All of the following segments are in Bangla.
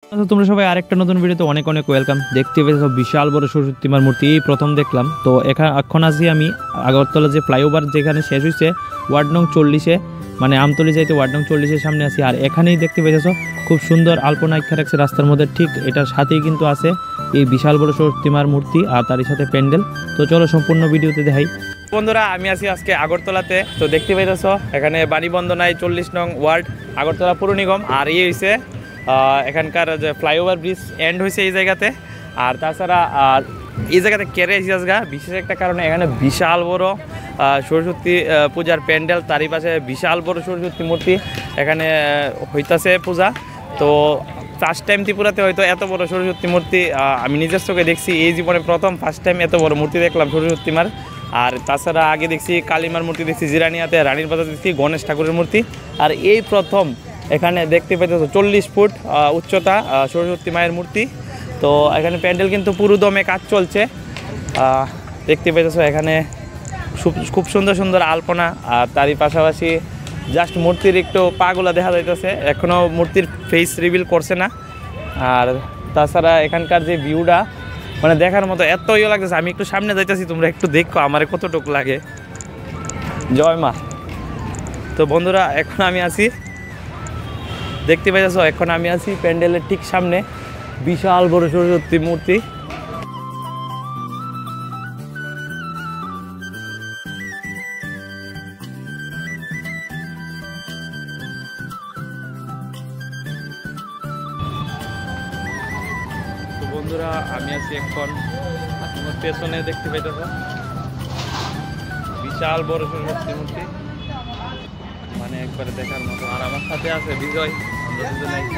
তোমরা সবাই আরেকটা নতুন ভিডিওতে অনেক অনেক ওয়েলকাম। দেখতে পেয়েছো বিশাল বড় সরস্বতী মার মূর্তি, এই প্রথম দেখলাম। তো এখন আছি আমি আগরতলা যে ফ্লাইওভার যেখানে শেষ হয়েছে ওয়ার্ড নং 40-এ, মানে আমতলি যাইতে ওয়ার্ড নং 40-এর সামনে আছি। আর এখানেই দেখতে পেয়েছো খুব সুন্দর আলপনা আঁকা রাখছে রাস্তার মধ্যে, ঠিক এটার সাথেই কিন্তু আছে এই বিশাল বড় সরস্বতী মার মূর্তি আর তারই সাথে প্যান্ডেল। তো চলো সম্পূর্ণ ভিডিওতে দেখাই। বন্ধুরা আমি আছি আজকে আগরতলাতে। তো দেখতে পেয়েছো এখানে বাণীবন্দনায় 40 নং ওয়ার্ড আগরতলা পুর নিগম। আর এই হয়েছে এখানকার যে ফ্লাইওভার ব্রিজ এন্ড হয়েছে এই জায়গাতে। আর তাছাড়া এই জায়গাতে কেড়ে এসেছে গা বিশেষ একটা কারণে, এখানে বিশাল বড় সরস্বতী পূজার প্যান্ডেল, তারই পাশে বিশাল বড় সরস্বতী মূর্তি এখানে হইতাছে পূজা। তো ফার্স্ট টাইম ত্রিপুরাতে হয়তো এত বড় সরস্বতী মূর্তি আমি নিজের চোখে দেখছি, এই জীবনে প্রথম ফার্স্ট টাইম এত বড় মূর্তি দেখলাম সরস্বতী মার। আর তাছাড়া আগে দেখছি কালীমার মূর্তি দেখছি জিরানিয়াতে, রানীর বাজার দেখছি গণেশ ঠাকুরের মূর্তি। আর এই প্রথম এখানে দেখতে পেতেছো 40 ফুট উচ্চতা সরস্বতী মায়ের মূর্তি। তো এখানে প্যান্ডেল কিন্তু পুরো দমে কাজ চলছে। দেখতে পেতেছো এখানে খুব সুন্দর সুন্দর আলপনা। আর তারই পাশাপাশি জাস্ট মূর্তির একটু পাগুলা দেখা যাইতেছে, এখনও মূর্তির ফেস রিভিল করছে না। আর তাছাড়া এখানকার যে ভিউটা মানে দেখার মতো এত ইয়ে লাগতেছে। আমি একটু সামনে যাইতেছি, তোমরা একটু দেখো আমার কতটুকু লাগে। জয় মা। তো বন্ধুরা এখন আমি আছি, দেখতে পাইতেছো এখন আমি আছি প্যান্ডেলের ঠিক সামনে, বিশাল বড় সরস্বতী মূর্তি। তো বন্ধুরা আমি আছি এখন তোমার পেছনে, দেখতে পাইতেছো বিশাল বড় সরস্বতী মূর্তি, মানে একবারে দেখার মতো। আর আমার সাথে আছে বিজয়, আমরা দুজনে আছি।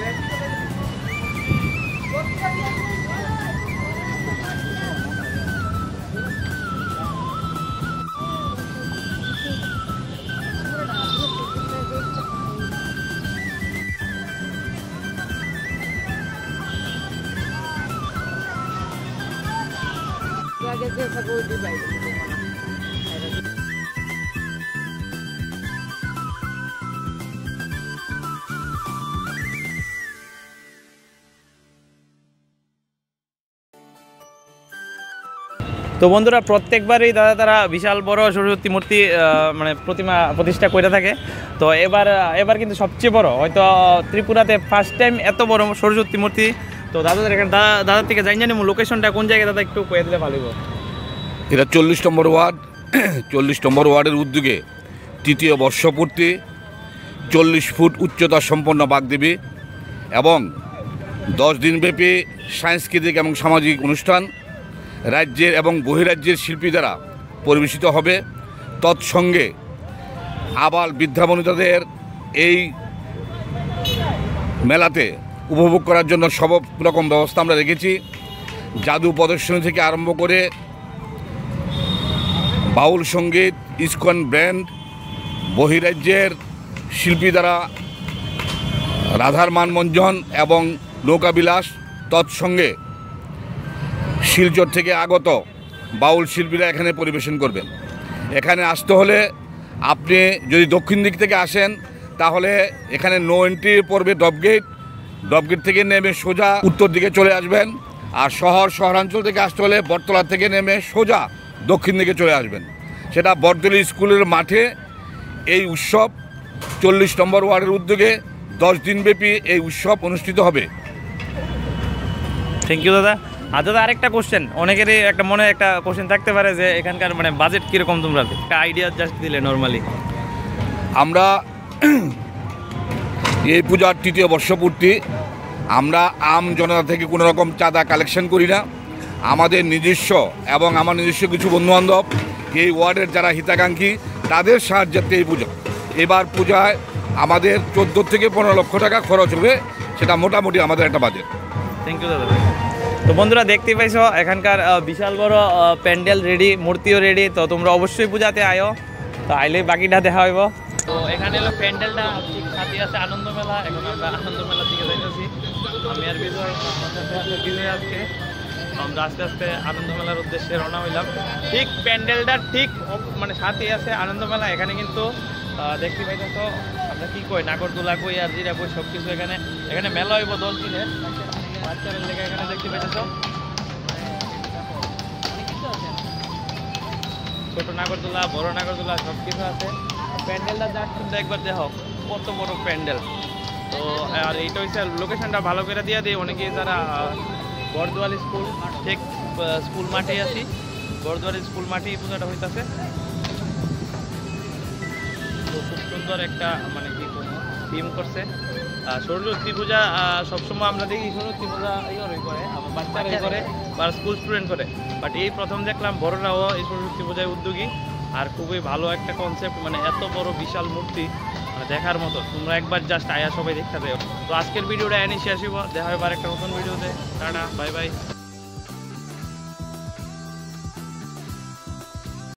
তো বন্ধুরা প্রত্যেকবারই দাদা তারা বিশাল বড় সরস্বতী মূর্তি মানে প্রতিমা প্রতিষ্ঠা করে থাকে। তো এবার কিন্তু সবচেয়ে বড় হয়তো ত্রিপুরাতে ফার্স্ট টাইম এত বড় সরস্বতী মূর্তি। তো দাদাদের এখানে দাদার থেকে জানি লোকেশনটা কোন জায়গায় দাদা একটু কয়ে দিলে ভালো হবে। এটা 40 নম্বর ওয়ার্ড, 40 নম্বর ওয়ার্ডের উদ্যোগে তৃতীয় বর্ষপূর্তি 40 ফুট উচ্চতা সম্পন্ন বাগদেবী এবং 10 দিনব্যাপী সাংস্কৃতিক এবং সামাজিক অনুষ্ঠান রাজ্যের এবং বহিরাজ্যের শিল্পী দ্বারা পরিবেশিত হবে। তৎসঙ্গে আবাল বৃদ্ধাবনিতাদের এই মেলাতে উপভোগ করার জন্য সব রকম ব্যবস্থা আমরা রেখেছি। জাদু প্রদর্শনী থেকে আরম্ভ করে বাউল সঙ্গীত, ইস্কন ব্যান্ড, বহিরাজ্যের শিল্পী দ্বারা রাধার মানমঞ্জন এবং নৌকাবিলাস, তৎসঙ্গে শিলচর থেকে আগত বাউল শিল্পীরা এখানে পরিবেশন করবেন। এখানে আসতে হলে আপনি যদি দক্ষিণ দিক থেকে আসেন তাহলে এখানে নো এন্ট্রি পড়বে ডবগেট থেকে নেমে সোজা উত্তর দিকে চলে আসবেন। আর শহরাঞ্চল থেকে আসতে হলে বটতলা থেকে নেমে সোজা দক্ষিণ দিকে চলে আসবেন। সেটা বটতলি স্কুলের মাঠে এই উৎসব 40 নম্বর ওয়ার্ডের উদ্যোগে 10 দিনব্যাপী এই উৎসব অনুষ্ঠিত হবে। থ্যাংক ইউ দাদা। আর দাদা আরেকটা কোশ্চেন, অনেকেরই একটা মনে একটা কোশ্চেন থাকতে পারে যে এখানকার মানে বাজেট কীরকম, তোমরা একটা আইডিয়া জাস্ট দিলে নর্মালি। আমরা এই পূজার তৃতীয় বর্ষপূর্তি, আমরা আম জনতা থেকে কোনো রকম চাঁদা কালেকশন করি না। আমাদের নিজস্ব এবং আমার নিজস্ব কিছু বন্ধুবান্ধব এই ওয়ার্ডের যারা হিতাকাঙ্ক্ষী তাদের সাহায্যার্থে এই পুজো। এবার পূজায় আমাদের 14 থেকে 15 লক্ষ টাকা খরচ হবে, সেটা মোটামুটি আমাদের একটা বাজেট। থ্যাংক ইউ দাদা। তো বন্ধুরা দেখতে পাইছো এখানকার বিশাল বড় প্যান্ডেল রেডি, মূর্তিও রেডি। তো তোমরা অবশ্যই পূজাতে আয়ো, তো আইলেই বাকিটা দেখা হইব। তো এখানে হলো প্যান্ডেলটা ঠিক সাথে আছে আনন্দ মেলা। এখন আমরা আনন্দ মেলার দিকে যাইতেছি, আমি আর বিজয়, আমার সাথে আছে বিজয়। আজকে আমরা আস্তে আস্তে আনন্দ মেলার উদ্দেশ্যে রওনা হইলাম। ঠিক প্যান্ডেলটা ঠিক মানে সাথে আছে আনন্দ মেলা। এখানে কিন্তু দেখতে পাইতেছো আমরা কি কই নাগরদোলা কই আর জিরা কই সব কিছু এখানে এখানে মেলা হইব 10 দিনের বাচ্চাদের লেগে এখানে দেখতে পেতেছ ছোট নাগরদোলা বড় নাগরদোলা সব কিছু আছে প্যান্ডেলটা যাক কিন্তু একবার দেখো কত বড় প্যান্ডেল তো আর এইটা হচ্ছে লোকেশনটা ভালো করে দিয়ে দিই অনেকেই যারা বরদোয়ালি স্কুল ঠিক স্কুল মাঠেই আছি বরদোয়ালি স্কুল মাঠেই পূজাটা হইতাছে তো খুব সুন্দর একটা মানে কি থিম করছে সরস্বতী পূজা সবসময় আমরা দেখি সরস্বতী পূজা ইয়ে করে আমার বাচ্চারাই করে বা স্কুল স্টুডেন্ট করে বাট এই প্রথম দেখলাম বড়রাও এই সরস্বতী পূজায় উদ্যোগী আর খুবই ভালো একটা কনসেপ্ট মানে এত বড় বিশাল মূর্তি দেখার মতো তোমরা একবার জাস্ট আয়া সবাই দেখতে দেও তো আজকের ভিডিওটা এনে শেষ হইব দেখা হবে আরেকটা নতুন ভিডিওতে টাটা বাই বাই